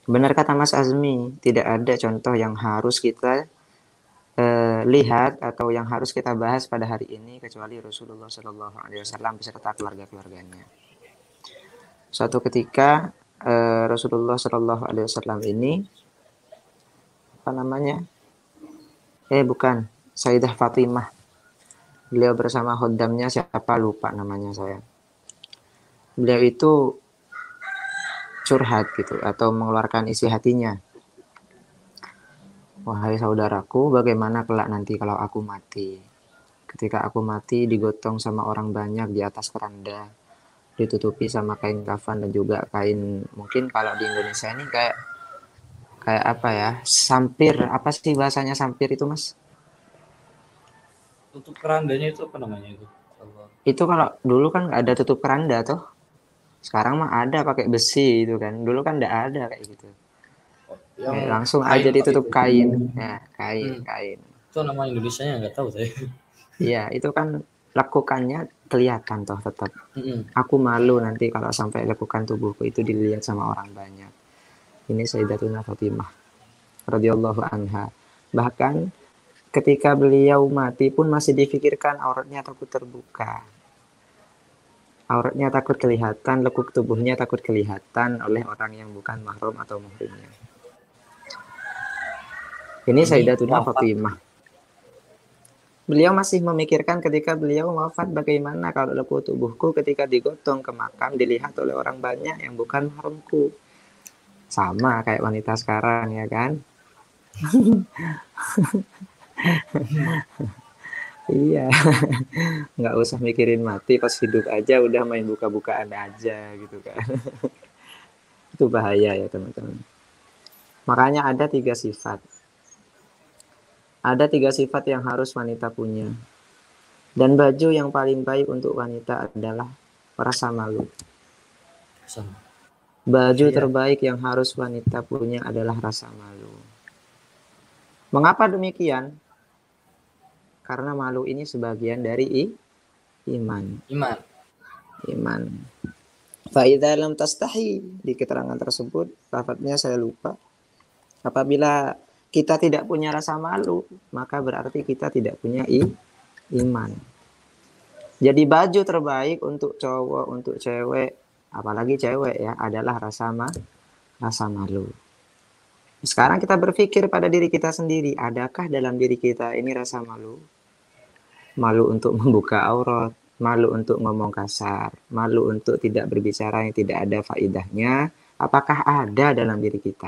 Benar kata Mas Azmi, tidak ada contoh yang harus kita lihat atau yang harus kita bahas pada hari ini kecuali Rasulullah Shallallahu Alaihi Wasallam beserta keluarga-keluarganya. Suatu ketika Rasulullah Shallallahu Alaihi Wasallam ini apa namanya? Bukan, Sayyidah Fatimah. Beliau bersama khodamnya siapa lupa namanya saya. Beliau itu curhat gitu atau mengeluarkan isi hatinya. Wahai saudaraku, bagaimana kelak nanti kalau aku mati? Ketika aku mati digotong sama orang banyak di atas keranda, ditutupi sama kain kafan dan juga kain, mungkin kalau di Indonesia ini kayak kayak apa ya? Sampir, apa sih bahasanya sampir itu, Mas? Tutup kerandanya itu apa namanya itu? Allah. Itu kalau dulu kan nggak ada tutup keranda tuh. Sekarang mah ada pakai besi itu kan. Dulu kan nggak ada kayak gitu. Oh, yang Langsung aja kain pak ditutup itu. kain. Ya, kain, Hmm. kain. Itu nama Indonesianya nggak tahu saya. Iya, itu kan lekukannya kelihatan toh tetap. Mm-mm. Aku malu nanti kalau sampai lekukan tubuhku itu dilihat sama orang banyak. Ini Sayyidatuna Fatimah radhiyallahu anha. Bahkan ketika beliau mati pun masih difikirkan auratnya takut terbuka. Auratnya takut kelihatan, lekuk tubuhnya takut kelihatan oleh orang yang bukan mahram atau muhrimnya. Ini Ini Sayyidatuna wafat. Fatimah. Beliau masih memikirkan ketika beliau wafat bagaimana kalau lekuk tubuhku ketika digotong ke makam dilihat oleh orang banyak yang bukan mahramku. Sama kayak wanita sekarang ya kan? Iya, nggak usah mikirin mati pas hidup aja udah main buka-bukaan aja gitu kan. Itu bahaya ya teman-teman. Makanya ada tiga sifat. Ada tiga sifat yang harus wanita punya. Dan baju yang paling baik untuk wanita adalah rasa malu. Sama. Baju Iya. terbaik yang harus wanita punya adalah rasa malu. Mengapa demikian? Karena malu ini sebagian dari iman. Iman. Iman. Fa'idha lam tastahi. Di keterangan tersebut, lafadznya saya lupa. Apabila kita tidak punya rasa malu, maka berarti kita tidak punya iman. Jadi baju terbaik untuk cowok, untuk cewek, apalagi cewek ya, adalah rasa malu. Sekarang kita berpikir pada diri kita sendiri, adakah dalam diri kita ini rasa malu? Malu untuk membuka aurat, malu untuk ngomong kasar, malu untuk tidak berbicara yang tidak ada faidahnya. Apakah ada dalam diri kita?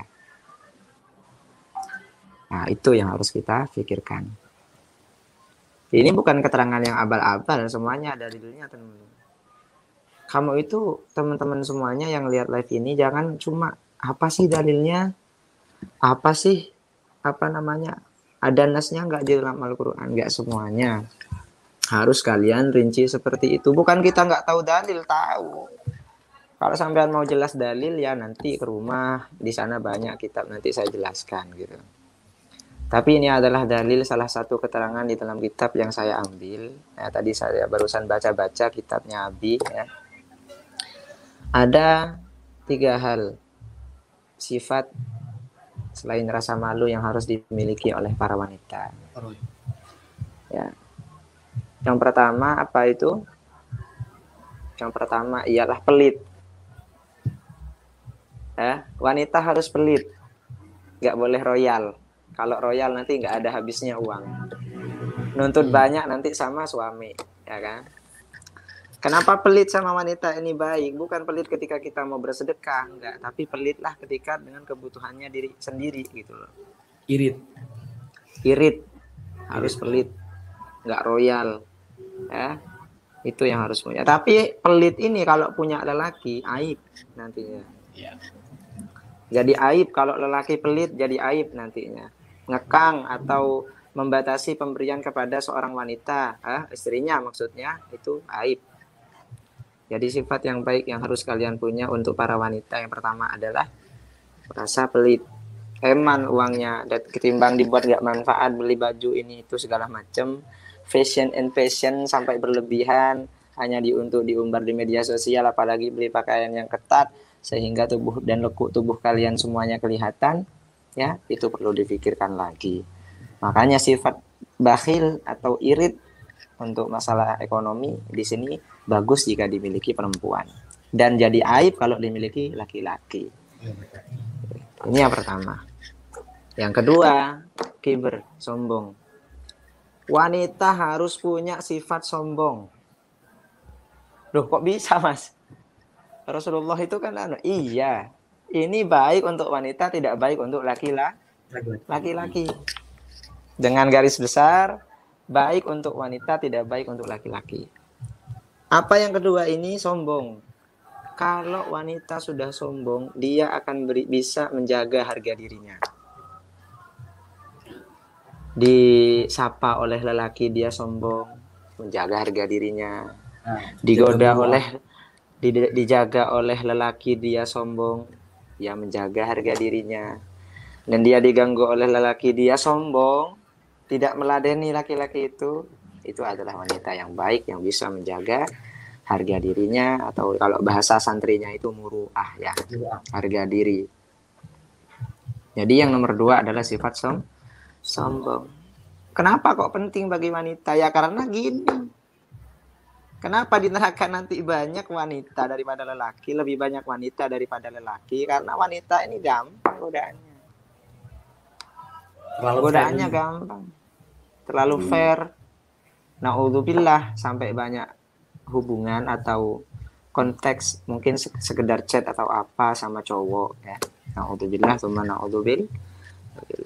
Nah, itu yang harus kita pikirkan. Ini bukan keterangan yang abal-abal, semuanya ada dalilnya, teman-teman. Kamu itu, teman-teman semuanya yang lihat live ini, jangan cuma, apa sih dalilnya? Apa sih, apa namanya? Ada nasnya nggak di dalam Al-Quran? Nggak semuanya. Harus kalian rinci seperti itu. Bukan kita nggak tahu dalil, tahu. Kalau sampean mau jelas dalil, ya nanti ke rumah. Di sana banyak kitab, nanti saya jelaskan gitu. Tapi ini adalah dalil salah satu keterangan di dalam kitab yang saya ambil. Ya, tadi saya barusan baca-baca kitabnya Abi. Ya. Ada tiga hal sifat selain rasa malu yang harus dimiliki oleh para wanita. Ya. Yang pertama apa itu? Yang pertama ialah pelit. Ya, wanita harus pelit, nggak boleh royal. Kalau royal nanti nggak ada habisnya uang. Nuntut banyak nanti sama suami, ya kan? Kenapa pelit sama wanita ini baik? Bukan pelit ketika kita mau bersedekah, enggak. Tapi pelitlah ketika dengan kebutuhannya diri sendiri gitu loh. Irit. Irit, harus Irit. pelit, nggak royal, ya. Itu yang harus punya. Tapi pelit ini kalau punya lelaki aib nantinya. Ya. Jadi aib kalau lelaki pelit, jadi aib nantinya. Ngekang atau membatasi pemberian kepada seorang wanita, istrinya maksudnya, itu aib. Jadi sifat yang baik yang harus kalian punya untuk para wanita yang pertama adalah rasa pelit. Hemat uangnya, dan ketimbang dibuat gak manfaat, beli baju ini itu segala macam, fashion and fashion sampai berlebihan, hanya untuk diumbar di media sosial, apalagi beli pakaian yang ketat, sehingga tubuh dan lekuk tubuh kalian semuanya kelihatan, ya, itu perlu difikirkan lagi. Makanya sifat bakhil atau irit untuk masalah ekonomi di sini bagus jika dimiliki perempuan dan jadi aib kalau dimiliki laki-laki. Ini yang pertama. Yang kedua, kiber, sombong. Wanita harus punya sifat sombong. Loh, kok bisa, Mas? Rasulullah itu kan iya. Ini baik untuk wanita, tidak baik untuk laki-laki. Dengan garis besar, baik untuk wanita, tidak baik untuk laki-laki. Apa yang kedua ini? Sombong. Kalau wanita sudah sombong, dia akan bisa menjaga harga dirinya. Disapa oleh lelaki dia sombong, menjaga harga dirinya. Dijaga oleh lelaki dia sombong, ya menjaga harga dirinya. Dan dia diganggu oleh lelaki dia sombong, tidak meladeni laki-laki itu adalah wanita yang baik yang bisa menjaga harga dirinya, atau kalau bahasa santrinya itu muruah, ya, harga diri. Jadi yang nomor 2 adalah sifat sombong. Kenapa kok penting bagi wanita? Ya karena gini. Kenapa di neraka nanti banyak wanita daripada lelaki, lebih banyak wanita daripada lelaki? Karena wanita ini gampang godaannya. Godaannya gampang. Terlalu fair. Na'udzubillah, sampai banyak hubungan atau konteks mungkin sekedar chat atau apa sama cowok, ya. Na'udzubillah, tsumma na'udzubillah.